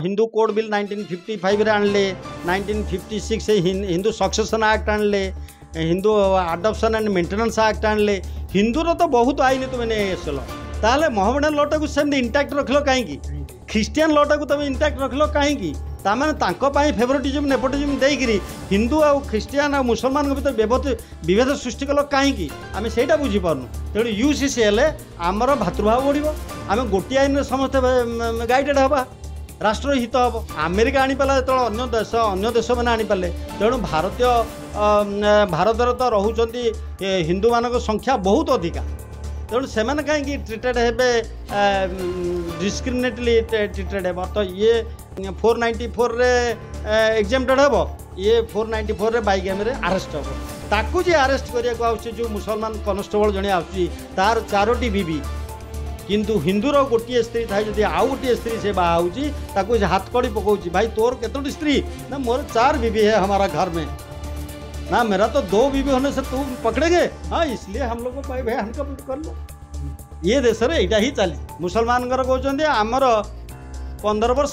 Hindu code bill 1955 रे आणले 1956 Hindu succession act आणले Hindu adoption and maintenance act आणले हिंदूर तो बहुत आईन तुम नहीं आसल ताले मोहम्मडन लॉटा को सेमती इंटैक्ट रखल कहीं ख्रिस्टियन लॉटा को तुम इंटैक्ट रखल कहीं तामें फेवरेटिज्म नेपोटिज्म देकर हिंदू आ ख्रिस्टियन आ मुसलमान भर विभेद सृष्टि कल कहीं आम से बुझीपारनु तेणु यूसीसीएल आमर भातृभाव बढ़ आम गोटे आईन समस्त गाइडेड हवा राष्ट्र हित हम अमेरिका आनीपाला जो अन्य देश मैंने आनीपारे तेणु भारत तो रोच हिंदू मान संख्या बहुत अधिका तेणु से कहीं ट्रिटेड हे डिस्क्रिमिनेटली ट्रिटेड हे तो ये 494 रे एग्जाम्प्टेड हे ये 494 रे बाइगेम रे अरेस्ट हे ताकू जे अरेस्ट करिया जो मुसलमान कनस्टेबल जड़े आर 4टी बीबी किंतु हिंदूर गोटे स्त्री थाई जदि आउ गोटे स्त्री से बाहर हाथ कड़ी पकाउची भाई तोर केतोटी स्त्री ना मोर 4 बीबी है हमारा घर में ना मेरा तो 2 बीबी होने से तुम पकड़ेंगे हाँ इसलिए हम लोग को भाई हनकपुट कर लो ये देश में यहाँ ही चली मुसलमान कहते आमर 15 वर्ष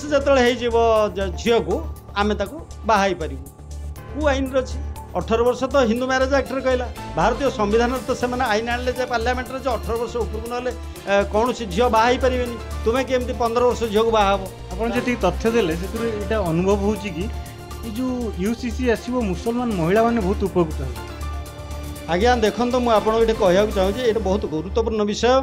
जो झील को आम बाहाई पारू कौ आईन अच्छी 18 वर्ष तो हिंदू मैरेज एक्ट कहला भारतीय संविधान तो से आईन आने पार्लियामेंट 18 वर्ष उपरकू ना कौन सी झील बाहाई पारे तुम्हें केमती 15 वर्ष झील को बाहब आप तथ्य देले से अनुभव हो जो यूसीसी आसो मुसलमान महिला मैंने बहुत उपकृत हो आज्ञा देखो तो मुझे कहूँ चाहूँगी ये बहुत गुरुत्वपूर्ण विषय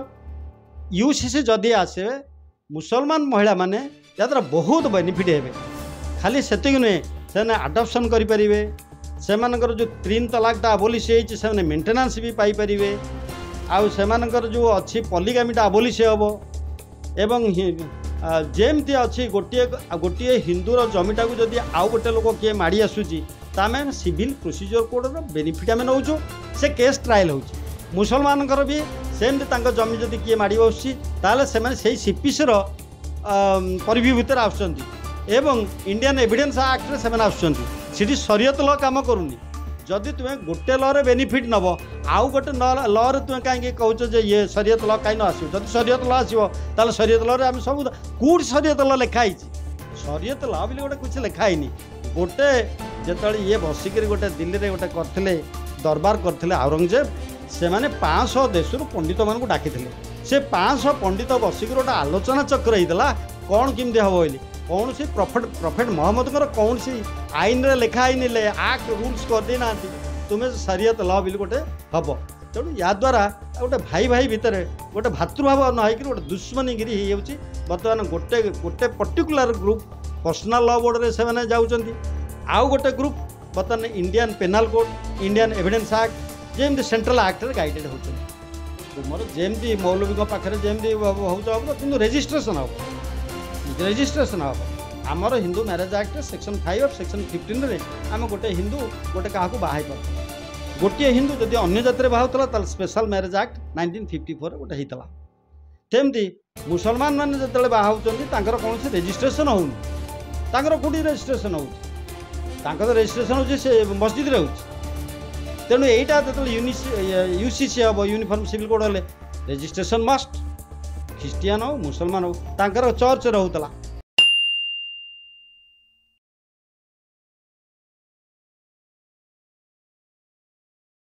यूसीसी जदि आसे मुसलमान महिला माने याद्रा बहुत बेनिफिट हे खाली से नुहे से आडप्शन करें से जो 3 तलाकटा आबोलिश से मेंटेनेंस भी पाइपर आउ से जो अच्छी पॉलीगामीटा आबोलिश हम एवं जेमती अच्छी गोटे गोटे हिंदूर जमीटा को जदि आउ गोटे लोक किए माड़ी आसूची तामें सिविल प्रोसीजर कोड बेनिफिट आम नौ से केस ट्रायल हो मुसलमान भी सेमती जमी जदि किए माड़ी बसुची से सीपीसी परिधि भितर आसुँच इंडियन एविडेंस एक्ट से आसुँच शरीयत लॉ काम करूनी जदि तुम्हें गोटे लॉ रे बेनिफिट नब आउ गोटे लॉ रे तुम्हें कहीं कहूँ ये शरीयत लॉ कहीं आसो जब शरीयत लॉ आसो शरीयत लॉ रे आम सब कौट शरीयत लॉ लिखाई शरीयत लॉ बोली गोटे कुछ लिखाई गोटे जो ये बसिक गोटे दिल्ली में गोटे करते दरबार करते औरंगजेब से मैंने 500 देश पंडित मान डाकी से 500 पंडित बसिक गोटे आलोचना चक्र होता कौन किमती हम बोली कौन सी प्रॉफिट मोहम्मद कौन सी आईन रे लिखा आईन एक्ट रूल्स कर देना तुम्हें शरीयत लॉ बिल गोटे हम तेणु या द्वारा गोटे भाई भाई भितर गोटे भातृभाव न हो गोटे दुश्मनीगिरी हो बर्तमान गोटे गोटे particular group personal law board रे से जाऊँच आउ गोटे ग्रुप बर्तमान Indian penal code Indian evidence act जमी सेंट्रल एक्ट रे गाइडेड हो तुमर जमी मौलवी पाखे जमी हो कि रेजिस्ट्रेशन हम रेजिस्ट्रेशन हम आमर हिंदू मैरेज एक्ट सेक्शन 5 और सेक्शन 15 रे आम गोटे हिंदू गोटे क्या बाहाई पार गोटे हिंदू जदि अन्य जाति में बाहुला स्पेशल मैरेज एक्ट 1954 गोटे होता सेमती मुसलमान मैंने जो बाहर कौन से रेजिस्ट्रेशन होनी कौटी रेजिस्ट्रेशन हो रेजिस्ट्रेशन हो मस्जिद रे हो तेणु यहीटा जो यूसीसी हम यूनिफॉर्म सिविल कोड हेल्ले रेजिस्ट्रेशन मस्ट ख्रिस्टियन हो मुसलमान हो चर्च होता